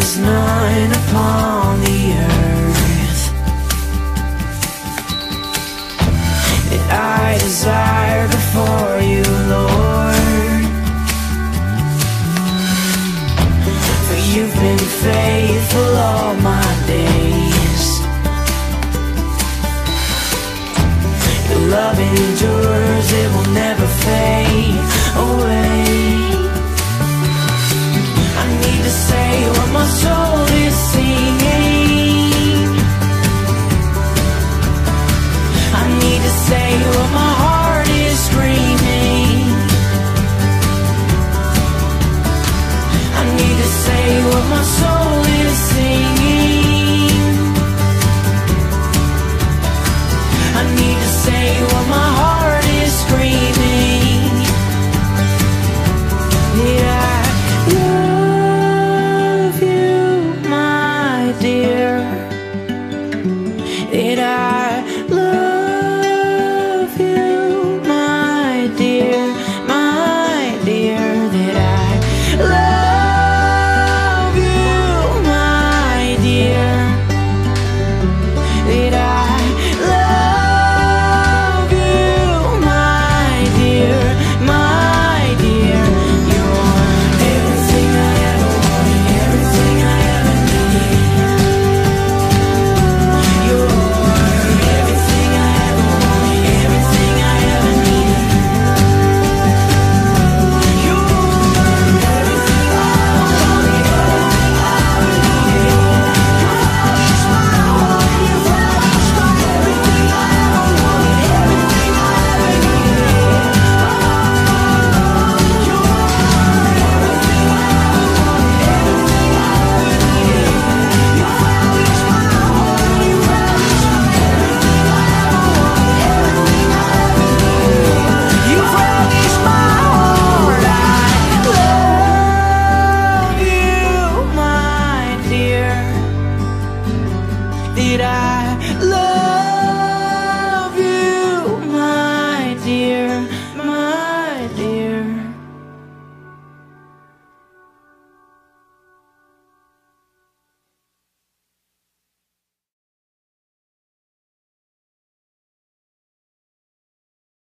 is none upon the earth that I desire before you, Lord. For you've been faithful all my days. Your love endures, it will never fade away. I need to say what my soul is singing. I need to say what my heart is screaming. I need to say what my soul is singing. I need to say what my heart is screaming. Yeah. That I love you, my dear, that I love you, my dear, that I love you, my dear, you're everything I ever wanted, everything I ever needed. Did I